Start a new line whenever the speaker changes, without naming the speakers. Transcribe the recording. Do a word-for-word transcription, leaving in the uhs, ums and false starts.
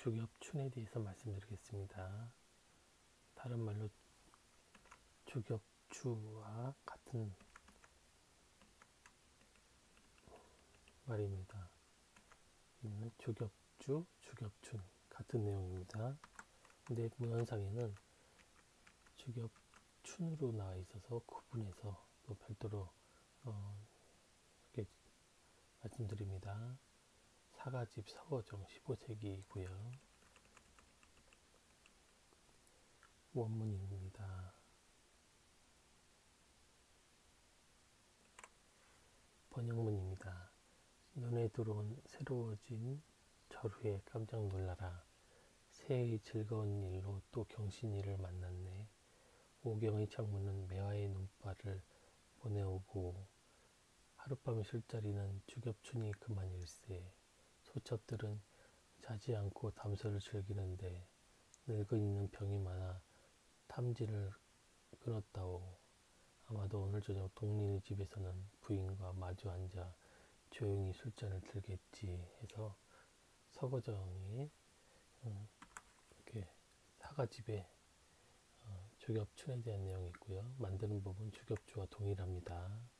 주겹춘에 대해서 말씀드리겠습니다. 다른 말로 주겹추와 같은 말입니다. 이는 주겹주, 주겹춘 같은 내용입니다. 근데 문헌상에는 주겹춘으로 나와 있어서 구분해서 또 별도로 어, 이렇게 말씀드립니다. 사가집 서거정 십오 세기이고요. 원문입니다. 번역문입니다. 눈에 들어온 새로워진 절후에 깜짝 놀라라. 새해의 즐거운 일로 또 경신이를 만났네. 오경의 창문은 매화의 눈발을 보내오고 하룻밤 술자리는 주겹춘이 그만일세. 소첩들은 자지 않고 담소를 즐기는데 늙은이는 병이 많아 탐진을 끊었다오. 아마도 오늘 저녁 동린의 집에서는 부인과 마주 앉아 조용히 술잔을 들겠지 해서 서거정이 이렇게 사가집에 주겹춘에 대한 내용이 있고요. 만드는 법은 주겹주와 동일합니다.